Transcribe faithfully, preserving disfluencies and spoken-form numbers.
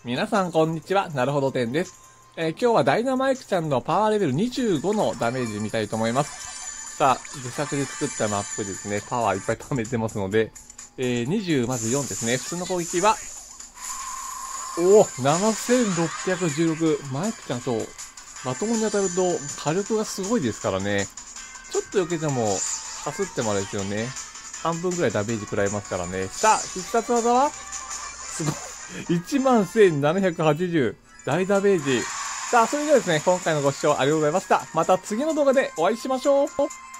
皆さんこんにちは、なるほど店です。えー、今日はダイナマイクちゃんのパワーレベルにじゅうごのダメージ見たいと思います。さあ、自作で作ったマップですね、パワーいっぱい貯めてますので、えー、にじゅうまずよんですね。普通の攻撃は、おお、ななせんろっぴゃくじゅうろく。マイクちゃんそう、まともに当たると火力がすごいですからね。ちょっと避けても、かすってもあれですよね。半分くらいダメージ食らいますからね。さあ、必殺技はすごい。いちまんせんななひゃくはちじゅう。大ダメージ。さあ、それではですね、今回のご視聴ありがとうございました。また次の動画でお会いしましょう。